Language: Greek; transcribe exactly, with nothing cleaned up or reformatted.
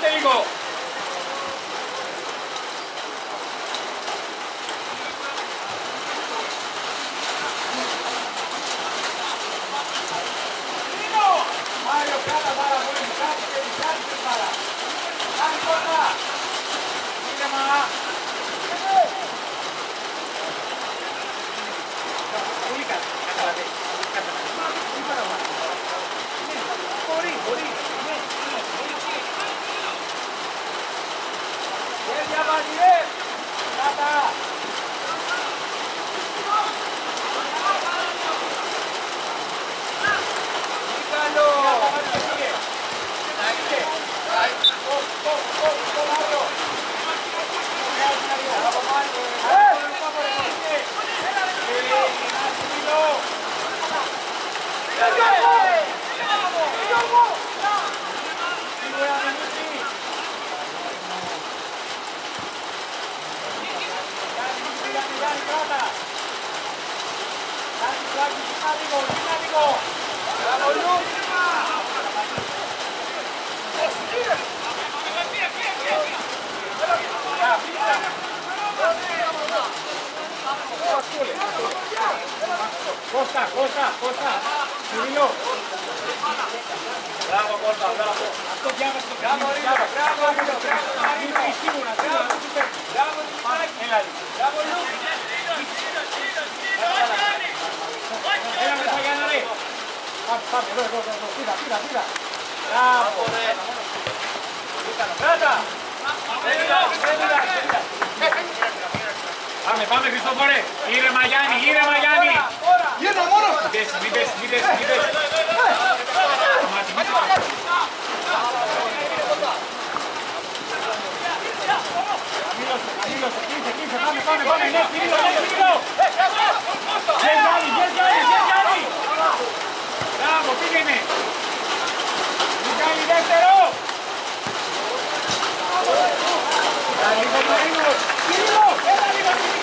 Άντε λίγο. Μάριο, κάτα πάρα πολύ, κάτσε και κάτσε και πάρα. Κάνει κόρτα. Ήρεμα. Πολύ καλά, καταλαβαίνεις. Μπορεί, μπορεί. Δεν διαβάζει, ρε. Κάτα. Κώστα, Κώστα, Κώστα, Κυρίλο. Μπράβο Κώστα, μπράβο. Αυτό διάβασε το πράγμα. Μπράβο, μπράβο, μπράβο. Σίγουρα, σίγουρα. Μπράβο, έλα. Μπράβο, Λου. Έλα μέσα για να ρε. Πάμε, πάμε, εδώ, εδώ, εδώ. Πήρα, πήρα, πήρα. Μπράβο, ρε. Κράτα. Πάμε, πάμε Χριστόφορε. Ήρεμα Γιάννη, ήρεμα Γιάννη. Γύρνα μόνο. Μην πέσει, μην πέσει, μην πέσει, μην πέσει. Καμίλωσε, καμίλωσε, κλείσε, κλείσε, πάμε, πάμε, πάμε, ναι, Κυρίλο, ναι, Κυρίλο. Βγες Γιάννη, βγες Γιάννη, βγες Γιάννη. Μπράβο, πήγαινε. Μιχάλη, δεύτερο. Λίγο το ρίχνω. Κυρίλο, έλα λίγο.